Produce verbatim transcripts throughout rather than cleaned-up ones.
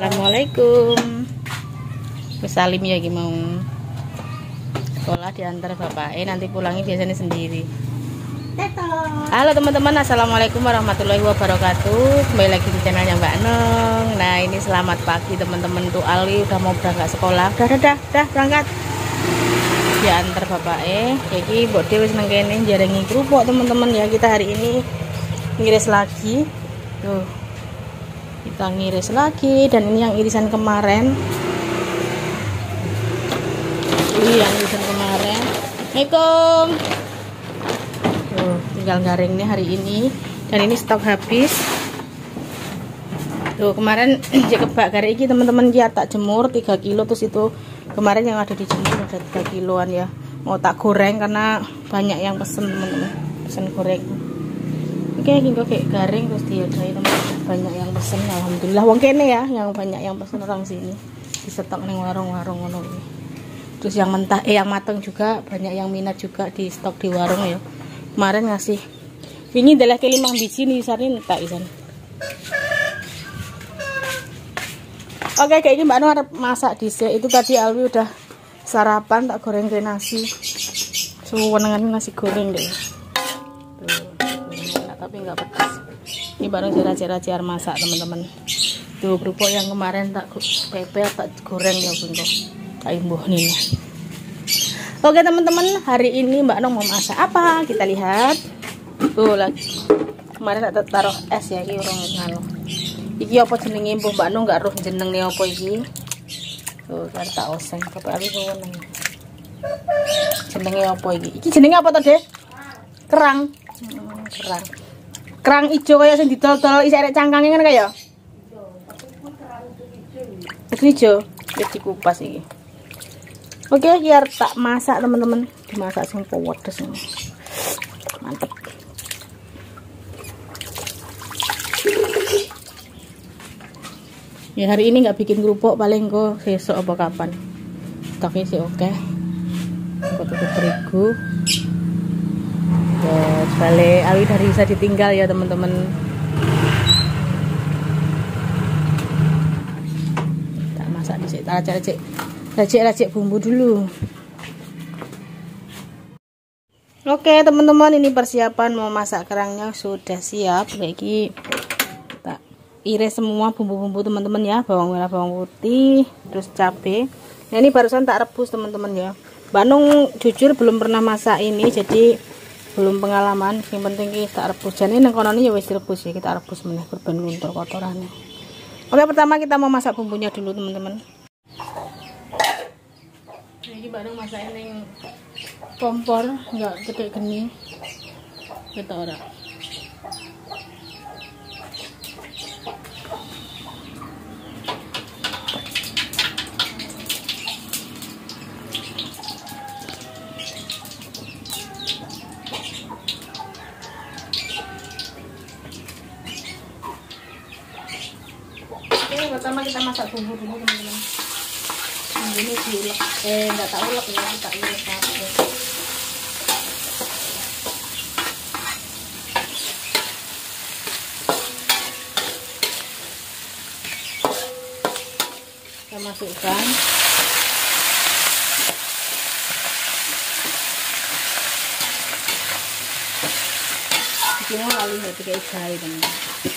Assalamualaikum. Salim ya gimana sekolah diantar bapaknya, nanti pulangnya biasanya sendiri. Halo teman-teman, assalamualaikum warahmatullahi wabarakatuh. Kembali lagi di channelnya Mbak Neng. Nah ini selamat pagi teman-teman. Tuh Ali udah mau berangkat sekolah. Dah dah dah, dah berangkat. Diantar bapaknya. Jadi buat dia wis nengkenin jaringi kerupuk teman-teman ya. Kita hari ini ngiris lagi. Tuh. Kita ngiris lagi, dan ini yang irisan kemarin. Ini yang irisan kemarin. Assalamualaikum. Tuh, tinggal garing nih hari ini, dan ini stok habis. Tuh kemarin jekebak garing ini teman-teman dia tak jemur tiga kilo, terus itu kemarin yang ada di jemur ada tiga kiloan ya. Mau tak goreng karena banyak yang pesen teman-teman, pesen goreng. Oke, hingga kayak garing terus diadai teman-teman, banyak yang pesen. Alhamdulillah wong kene ya, yang banyak yang pesen orang sini. Di stok ning warung-warung ngono iki. Terus yang mentah eh yang matang juga banyak yang minat juga di stok di warung ya. Kemarin ngasih wingi dalah ke limang biji nih sarin tak isan. Oke, kayak ini Mbak Anu harap masak dhisik. Itu tadi Alwi udah sarapan, tak goreng ke nasi. Suwenengan nasi goreng deh. Tapi nggak pedas. Ini baru cera-cera masak teman-teman. Tuh kerupuk yang kemarin tak pepe tak goreng ya untuk tak imbuh nih. Oke teman-teman, hari ini Mbak Nong mau masak apa? Kita lihat. Tuh lagi. Kemarin tak taruh es ya, iki urung nganu. Iki apa jenenge Mbah Mbak Nong nggak roh jenenge apa iki. Tuh kan tak oseng bapak iki ngono. Jenenge apa iki? Iki jenenge apa to, Dek? Kerang. Hmm, kerang. Kerang ijo kaya sing didol-dol isi arek cangkange kan kaya. Itu ijo, wis dikupas iki. Oke, biar tak masak teman-teman. Dimasak sing pedes. Mantep. Ya hari ini nggak bikin kerupuk, paling kok besok apa kapan. Tapi sih oke. Aku tutup terigu. Ya, balik Alwi dari bisa ditinggal ya teman-teman. Tak masak dicek, tak racik, racik-racik bumbu dulu. Oke teman-teman, ini persiapan mau masak kerangnya sudah siap. Lagi tak iris semua bumbu-bumbu teman-teman ya, bawang merah, bawang putih, terus cabai. Nah ini barusan tak rebus teman-teman ya. Mbak Nung jujur belum pernah masak ini, jadi belum pengalaman. Yang penting kita rebus, jadi nang kono ya wis direbus ya, kita rebus meneh kurban luntur kotorannya. Oke, pertama kita mau masak bumbunya dulu teman-teman. Ini baru masak ini kompor, nggak gede geni kita ora. Pertama kita masak bumbu dulu teman-teman. Bumbu ini diulek, eh nggak tak ulek ya, kita iris satu. Kita masukkan. Ini lalu ya tiga ikai teman-teman.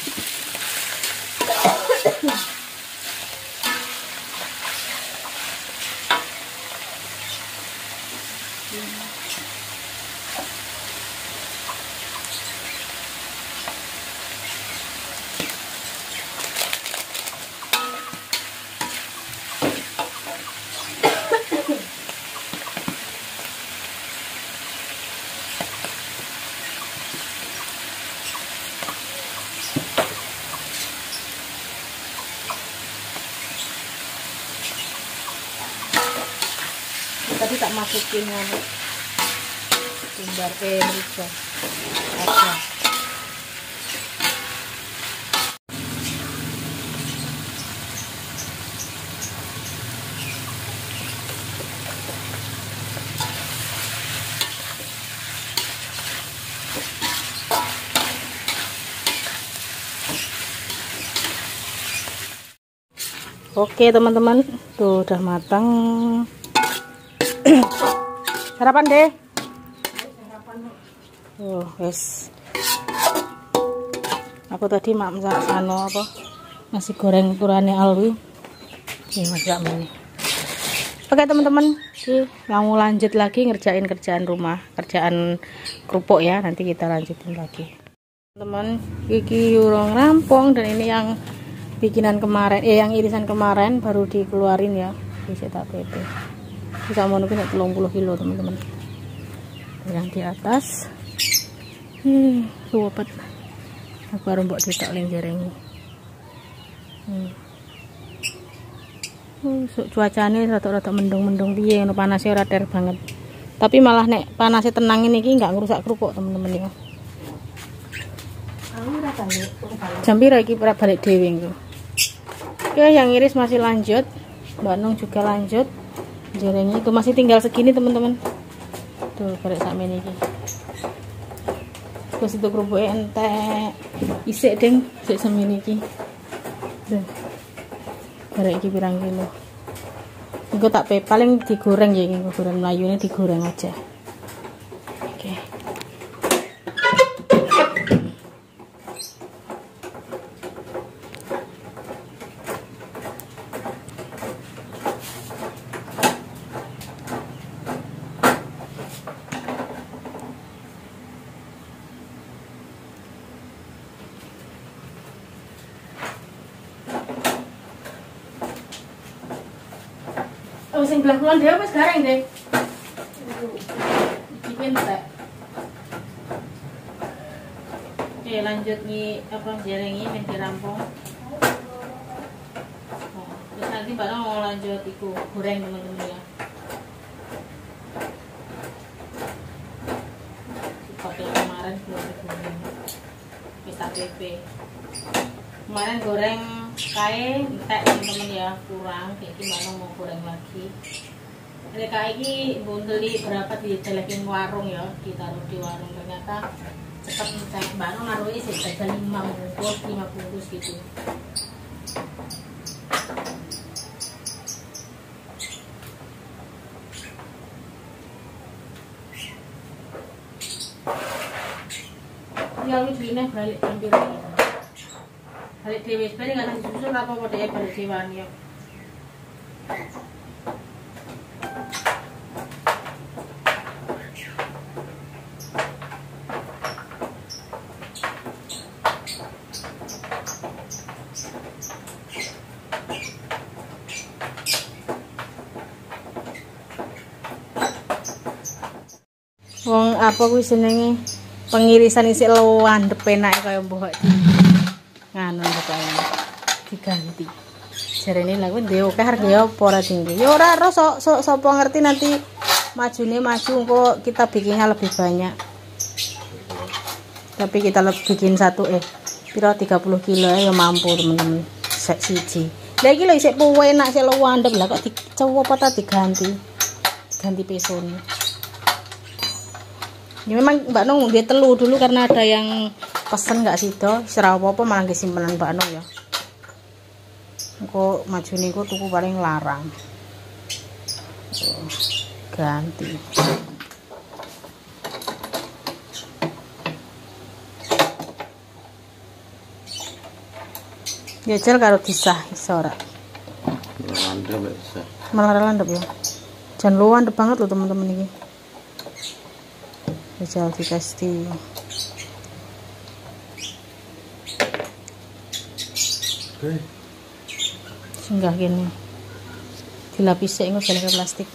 Tadi tak masukin anu tumbar eh merica aja. Oke teman-teman, tuh udah matang. Sarapan deh. Oh, wes. Aku tadi mak masak anu apa? Nasi goreng turane Alwi. Ini masak ini. Oke teman-teman, mau lanjut lagi ngerjain kerjaan rumah, kerjaan kerupuk ya. Nanti kita lanjutin lagi. Teman-teman, iki urung rampung dan ini yang bikinan kemarin, eh yang irisan kemarin baru dikeluarin ya. Bisa tak P P. Bisa mau nunggu tiga puluh kilo teman-teman. Yang di atas. Hmm, luwepet. Aku baru mbok ditaklin jereng. Hmm. Uh, cuacane rada-rada mendung-mendung piye ngono, panasnya ora ter banget. Tapi malah nek panasnya tenang ini iki enggak ngerusak kerupuk teman-teman ya. Jam pira iki balik dhewe engko. Oke, yang iris masih lanjut, Mbak Nung juga lanjut. Jerengnya itu masih tinggal segini teman-teman. Tuh balik sakmene iki. Terus itu kerupuknya entek. Isik ding, isik semene iki. Tuh. Balik iki pirang kilo. Engko tak pe paling digoreng ya iki, goreng melayune digoreng aja. Oke. Oh, sing belah kulon dhewe wis gareng, Dek. Bikin tak. Oke, lanjut nih apa jerengi men dirampung. Oh, terus nanti Mbak mau lanjut iku goreng teman-teman ya. Seperti kemarin belum digoreng. Kita P P. Kemarin goreng kae entek teman-teman ya, kurang kayak gimana mau goreng lagi. Ini kae iki beli berapa dijelekin warung ya, ditaruh di warung, ternyata cepat entek. Mbak Nong naruhnya sih ada lima bungkus, lima bungkus gitu. Ya wis dine balik ambil lagi. Balik dewe sebenarnya nggak nasi susu apa-apa deh balik dewan ya. Wong apa kuwi jenenge pengirisan isi lewandep enake kaya mbok nganu kaya diganti. Jarene lha kuwi ndek akeh harga apa ora tinggi. Ya ora ora sok sok sapa ngerti nanti majune maju engko kita bikinnya lebih banyak. Tapi kita lebih bikin satu eh pira tiga puluh kilo ya mampu teman-teman. Sek siji. Lah iki lho isih puwe enak sik lewandep lah kok dicowo apa ta diganti. Ganti pesone. Ya memang Mbak Nung dia telu dulu karena ada yang pesen nggak sido, serah apa-apa malah simpenan Mbak Nung ya. Engko maju niku tuku paling larang. Tuh, ganti. Jajal karo disah iso ora. Landep bisa. Malah landep ya. Jangan lu landep banget loh teman-teman ini. Jajal dikasih. Oke. Singgah gini. Dilapisi engko jale plastik.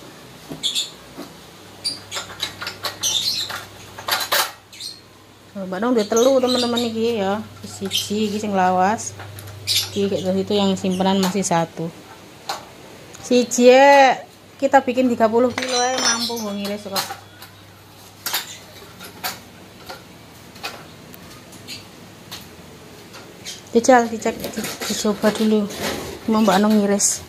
Mbak Nong udah telu teman-teman iki ya. Siji iki sing lawas. Iki kayak itu yang simpenan masih satu. Siji kita bikin tiga puluh kilo ya mampu nggo ngiris kok. Dijal, dicek, di, dicoba dulu. Mau Mbak Nong ngiris.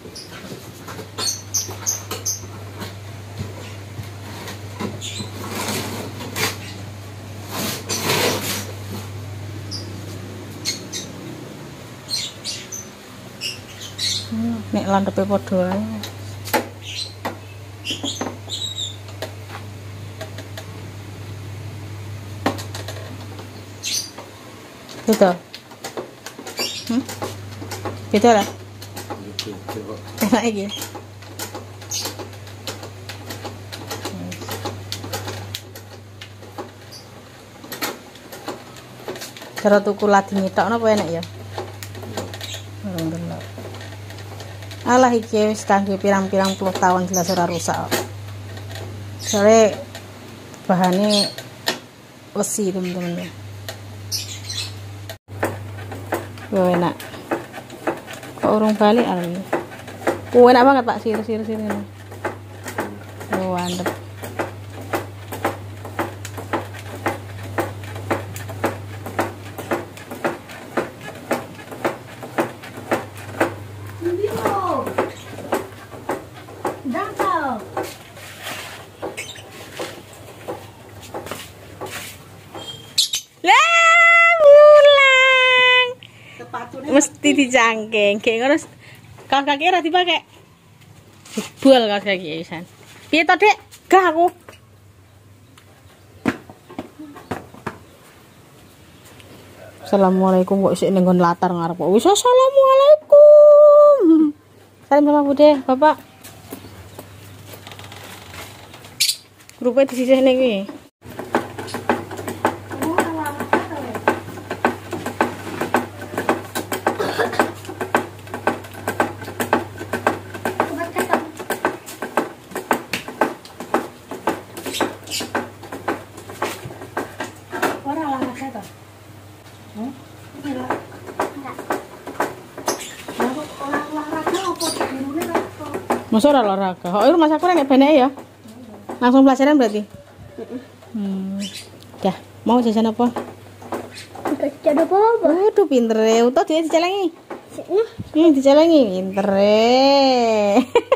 Nek landepe padha ae. Betul. Hmm? Betul lah. Enak iki. Cara tuku ladi nyetok napa enak ya? Alhamdulillah. Alah iki wis kangge pirang-pirang puluh tahun jelas ora rusak. Soale bahane besi teman-teman. Yo enak. Kok urung balik arep. Oh enak banget Pak, sir-sir sir ini. Oh mantep. Mesti dicangkeng, kayak ngono. Kaos kaki ora dipake. Jebol kaos kaki pisan. Piye to, Dek? Gak aku. Assalamualaikum kok isih ning nggon latar ngarep. Wis assalamualaikum. Salam sama Bude, Bapak. Grupe disisihne kuwi. Masa ora olahraga? Oh, rumah sakura nek benek ya? Langsung pelajaran berarti? Hmm. Dah, mau jajan apa? Jajan apa? Waduh, pinter ya. Utuh dia dicelengi. Ini dicelengi, pinter ya.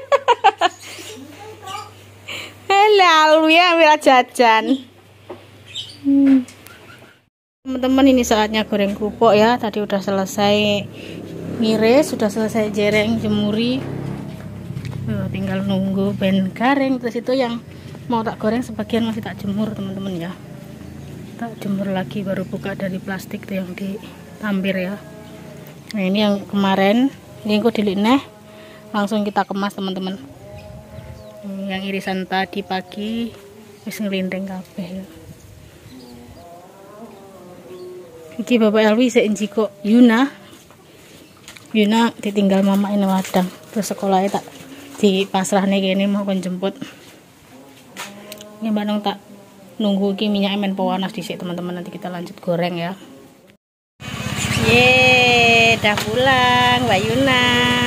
Lalu ya ambil jajan. Hmm. Teman-teman, ini saatnya goreng kerupuk ya. Tadi udah selesai ngiris, sudah selesai jereng, jemuri. Oh, tinggal nunggu ben garing. Terus itu yang mau tak goreng sebagian masih tak jemur teman-teman ya. Tak jemur lagi baru buka dari plastik tuh yang ditambir ya. Nah ini yang kemarin ini kok dilineh langsung kita kemas teman-teman. Yang irisan tadi pagi wis ngelindeng kabeh ya. Iki Bapak Elwi seenji kok Yuna Yuna ditinggal mama ini wadang. Terus sekolahnya tak di pasrah nih kene mau kon jemput. Ini Mbak Nong tak nunggu ki minyak men panas dhisik teman-teman, nanti kita lanjut goreng ya. Ye, dah pulang Mbak Yuna.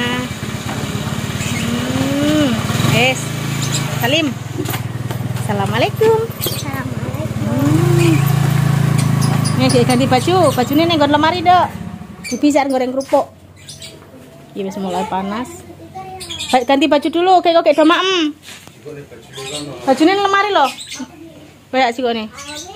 Hmm, guys. Salim. Assalamualaikum. Assalamualaikum. Hmm. Ini ganti baju, bajunya nih nggon lemari, Dok. Bisa goreng kerupuk. Ini wis mulai panas. Baik, ganti baju dulu, kayak kok doma em. Bajunya lemari loh. Kayak sih kok nih.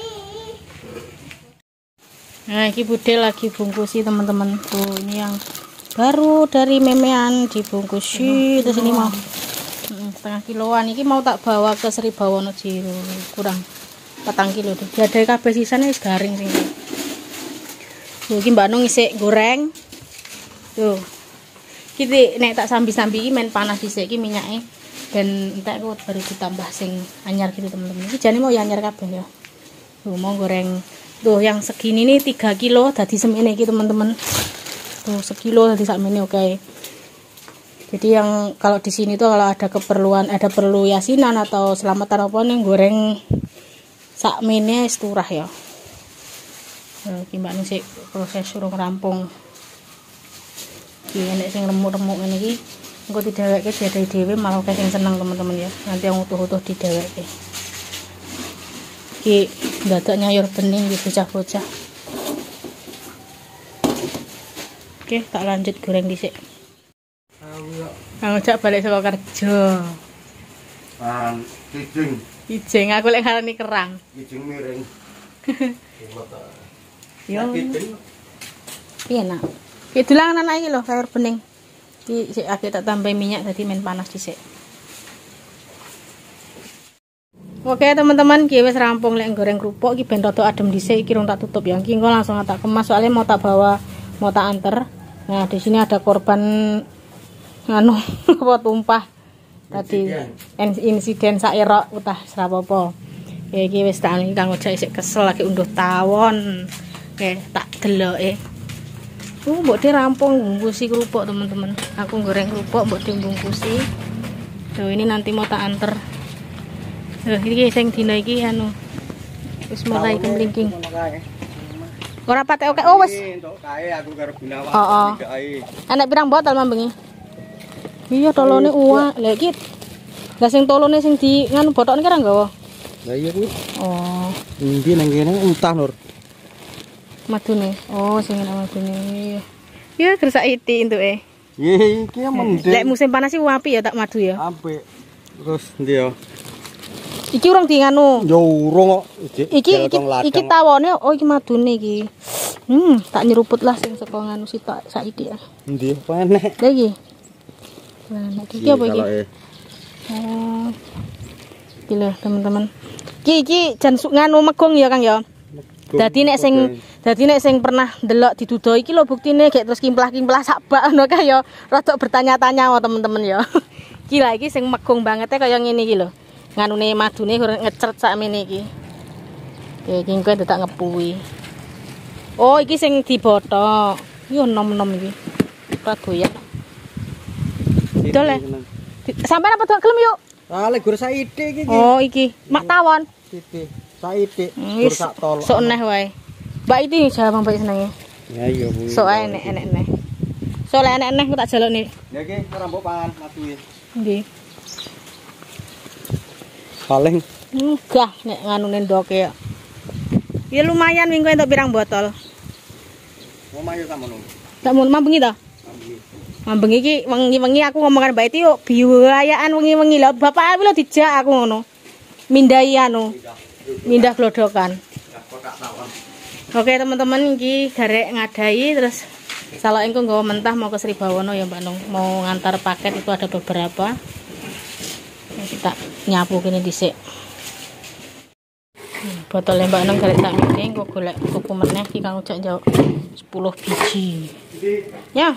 Nah, ini Bude lagi bungkusi teman-teman. Tuh, ini yang baru dari memean dibungkusi. Terus ini mau hmm, setengah kiloan. Ini mau tak bawa ke Seribawono Jiro. Kurang patang kilo tuh. Jadi kabeh sisane wis garing sing. Tuh, ini Mbak Nong isik goreng. Tuh. Iki nek tak sambi-sambi iki men panas dhisik iki minyake ben entek kok baru ditambah sing anyar gitu teman-teman. Iki jane mau ya anyar kabeh ya. Tuh mau goreng. Tuh yang segini nih tiga kilo dadi semene iki teman-teman. Tuh sekilo dadi sakmene oke. Okay. Jadi yang kalau di sini tuh kalau ada keperluan ada perlu yasinan atau selamatan apa nih goreng sakmene wis turah ya. Nah, iki Mbak Nung sik proses suruh rampung. Ini sing remuk-remuk ngene iki engko didheweke diadahi dhewe malah akeh sing seneng teman-teman ya. Nanti yang utuh-utuh didheweke. Iki dadak nyayur bening iki bocah-bocah. Oke, tak lanjut goreng dhisik. Kang Ojak balik saka kerja. Ah, kijing. Kijing aku lek ngarani kerang. Kijing miring. Yo. Piye nak? Iki dulangan anak iki lho sayur bening. Iki sik agak tak tambah minyak tadi main panas dhisik. Oke teman-teman, iki wis rampung lek goreng kerupuk iki ben rada adem dhisik iki rung tak tutup ya. Iki engko langsung tak kemas soalnya mau tak bawa, mau tak anter. Nah, di sini ada korban anu apa tumpah tadi insiden sak erok utah serapopo. Ya iki wis tak iki Kang Ojak isik kesel lagi unduh tawon. Oke, tak deloke. Uh, mbok di rampung bungkusi kerupuk teman-teman. Aku goreng kerupuk mbok di bungkusi. Tuh ini nanti mau tak anter. Tuh iki sing dina iki anu wis mulai kemlingking. Ora patek oke. Oh wis. Entuk kae aku karo Gunawan. Heeh. Enek pirang botol mambengi? Iya tolone uwak. Lah iki lah sing tolone sing di nganu botokne kira nggawa. Lah iya kuwi. Oh. Endi nang kene entah Nur. Madune. Oh, sing enak madune. Ya gersak iti entuke. Nggih, iki mendhe. Lek musim panas iki apik ya tak madu ya. Apik. Terus ndi ya? Iki urung di nganu. Yo urung kok. Iki iki, iki tawone oh iki madune iki. Hmm, tak nyeruput lah sing saka nganu sitok saiki ya. Ndi apa enek? Lah iki. Lah iki apa iki? Oh. Iki lho teman-teman. Iki iki jan nganu megong ya Kang ya. Dadi nek sing dadi nek sing pernah ndelok didudo iki lho buktine gek terus kimplah-kimplah sak bak ngono kae ya. Rada bertanya-tanya wae teman-teman ya. Iki lah iki sing megong banget kaya ngene iki lho. Nganune madune ngecret sakmene iki. Oke, iki engko tak ngepuwi. Oh, iki sing dibotok. Yo nom-nom iki. Ora goyak. Dol. Sampeyan apa tuh gelem yuk? Ah, lek gur saithik iki. Oh, iki. Mak tawon. Titik. Saithik gur sak tol. Sok neh wae. Mbak iki jalan mbak senenge. Ya iya kuwi. Sok ae enek-enek neh. Sok lek enek-enek ku tak jalukne. Ya iki ora mbok pangan madu iki. Nggih. Paling enggak nek nganune ndoke ya. Ya lumayan minggu entuk pirang botol. Mau mayo samono. Tak mau mambengi ta? Mambengi. Mambengi iki wengi-wengi aku ngomongkan Mbak Iti yuk biayaan wengi-wengi lho. Bapak aku lho dijak aku ngono. Mindai anu. Mindah glodokan. Oke teman-teman iki garek ngadai terus kalau engko nggawa mentah mau ke Sribawono ya Mbak Nung. Mau ngantar paket itu ada beberapa. Kita nyapu kene dhisik. Hmm, botolnya Mbak Nung garek tak miring kok golek tuku meneh iki Kang Ojak njawab sepuluh biji. Ya.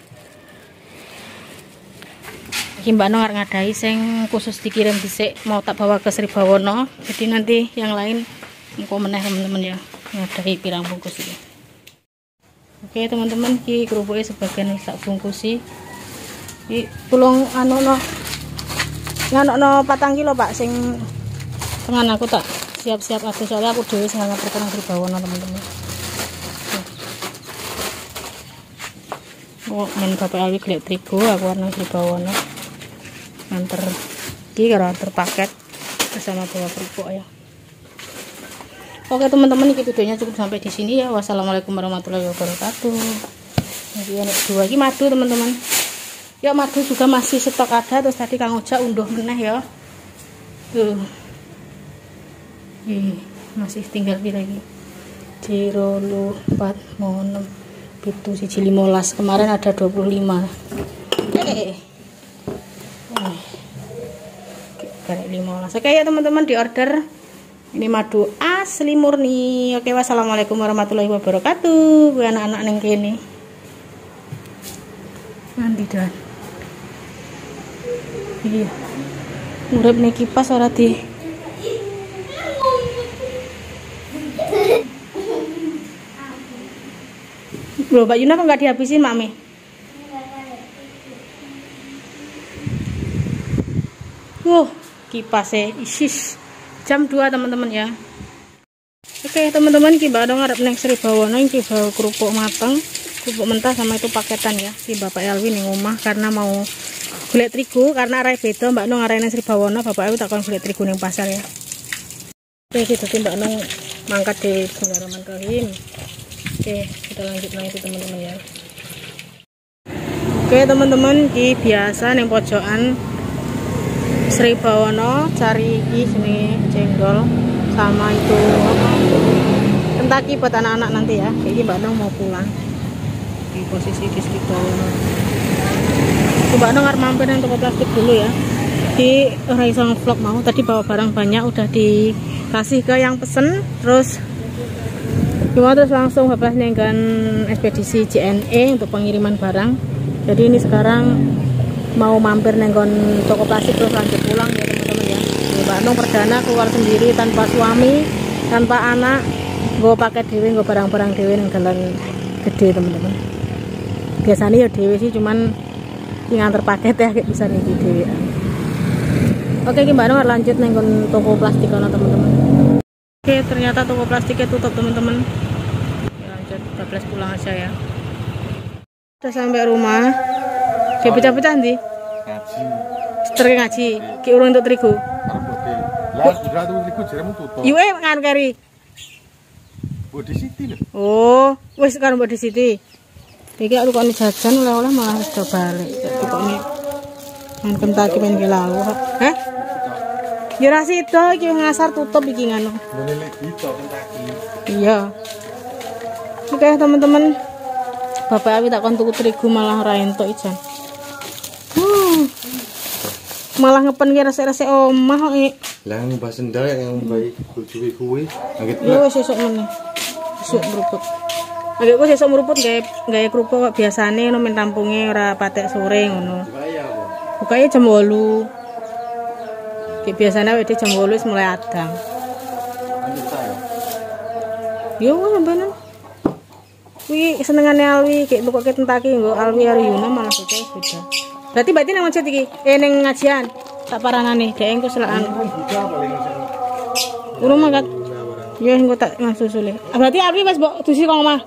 Iki Mbak Nung arep ngadai sing khusus dikirim dhisik mau tak bawa ke Sribawono. Jadi nanti yang lain engko meneh teman-teman ya. Ngadai pirang bungkus iki. Oke teman-teman iki kerupuknya sebagian wis tak bungkusi. Iki tulung anu no nganokno patang kilo Pak sing tengan aku tak siap-siap adus soalnya aku dhewe sing nganter nang Sribawono teman-teman. Oh, men Bapak Alwi golek terigu aku nang Sribawono. Nganter iki karo antar paket bersama bawa kerupuk ya. Oke teman-teman, ini videonya cukup sampai di sini ya. Wassalamualaikum warahmatullahi wabarakatuh. Jadi ini dua lagi madu teman-teman. Ya madu juga masih stok ada. Terus tadi Kang Ojak unduh meneh ya. Tuh. Ih, masih tinggal pilih lagi. Zero lu empat mau enam itu siji limolas. Kemarin ada dua puluh lima. Eh. Kayak limolas. Oke ya teman-teman, di order. Ini madu asli murni. Oke, wassalamualaikum warahmatullahi wabarakatuh. Bu anak-anak neng kene. Nanti dan. Iya. Urip nih kipas ora di. Loh, Mbak Yuna kok nggak dihabisin, Mami? Wuh, kipasnya isis. Jam dua teman-teman ya. Oke teman-teman, iki Mbak Dong arep neng Sribawono iki bawa kerupuk mateng, kerupuk mentah sama itu paketan ya. Iki Bapak Elwi ning omah karena mau golek terigu karena arek beda Mbak Dong arek neng Sribawono, Bapak Elwi takon golek terigu ning pasar ya. Oke, gitu Mbak Dong mangkat di Bismillahirrahmanirrahim. Oke, kita lanjut lagi teman-teman ya. Oke teman-teman, iki biasa neng pojokan Sribawono cari iki jenenge cendol sama itu Kentucky buat anak-anak nanti ya. Kayak Mbak Dong mau pulang di posisi di Sribawono. Mbak Nong harus mampir yang toko plastik dulu ya. Di Raisa vlog mau tadi bawa barang banyak udah dikasih ke yang pesen, terus cuma terus langsung bablas nenggan ekspedisi J N E untuk pengiriman barang. Jadi ini sekarang mau mampir nenggon toko plastik terus lanjut pulang ya teman-teman ya. Mbak Nong perdana keluar sendiri tanpa suami, tanpa anak, gue pakai dewe, gue barang-barang dewe yang jalan gede teman-teman. Biasanya ya dewe sih, cuman nganter paket ya kayak bisa nih dewe. Oke, gimana lanjut nenggon toko plastik karena teman-teman. Oke, ternyata toko plastiknya tutup teman-teman. Ya, lanjut bablas pulang aja ya. Udah sampai rumah. Dia pecah-pecah nanti. Ngaji. Seter ngaji. Ki urung untuk terigu. Lah, sudah tuh terigu jeremu tutup. Yuk eh ngan kari. Oh, di sini lho. Oh, wis sekarang buat di sini. Iki aku kok jajan oleh-oleh malah wis do balik. Pokoknya ngan Kentucky main ke lalu. Hah? Ya ra sida iki ngasar tutup iki ngono. Menelek itu Kentucky. Iya. Oke, teman-teman. Bapak Abi tak kon tuku terigu malah ora entuk ijan. Hmm. Malah ngepen ki resik-resik omah kok. Lah mbah sendal yang baik bojoe kuwi. Angget Yo wis sesuk meneh. Sesuk meruput. Agek kok sesuk meruput gawe gawe kerupuk kok biasane ngono men tampunge ora patek sore ngono. Bukae jam wolu. Ki biasane wis jam wolu wis mulai adang. Yo sampeyan. Kuwi senengane Alwi kayak tukoke Kentucky nggo Alwi karo Yuna malah beda beda. Berarti berarti nang masjid iki, eh ning ngajian. Tak paranane dhek engko selakan. Urung mangkat. Ya engko tak ngasusule. Berarti Alwi wis mbok dusi kok omah.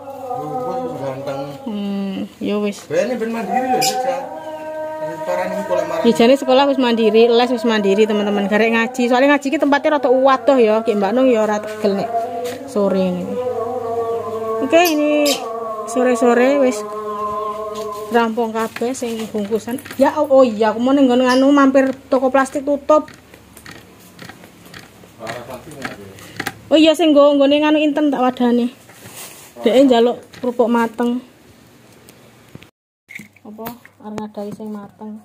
Hmm, ya wis. Bene ben mandiri lho, Cak. Parane kolek marang. Ijane sekolah wis mandiri, les wis mandiri teman-teman. Garek ngaji. Soalnya ngaji ki tempatnya rada uwat toh ya, ki Mbak Nung ya ora tegel nek sore ini. Oke, ini sore-sore wis rampung kabeh sing bungkusan. Ya oh, oh iya, aku mau ning nganu mampir toko plastik tutup. Oh iya sing nggo nggone nganu inten tak wadane. Dhek njaluk kerupuk mateng. Apa arep ngadai sing mateng.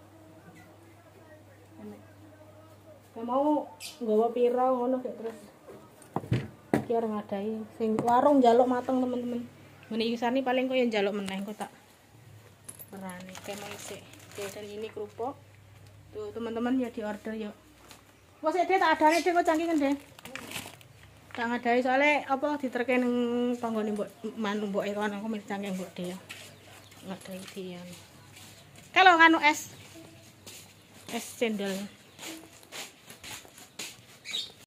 Ya mau nggawa pira ngono kayak terus. Iki arep ngadai sing warung njaluk mateng teman-teman. Ngene iki sani paling kok ya njaluk meneh kok tak berani kayak mau isi. Dan ini kerupuk. Tuh teman-teman ya di order yuk. Wes deh tak adane deh kok cangkingan deh. Tak ngadai soalnya apa diterke ning panggone mbok manu mboke kon aku mesti cangking mbok deh ya. Ngadai dian. Kalau nganu es es cendol.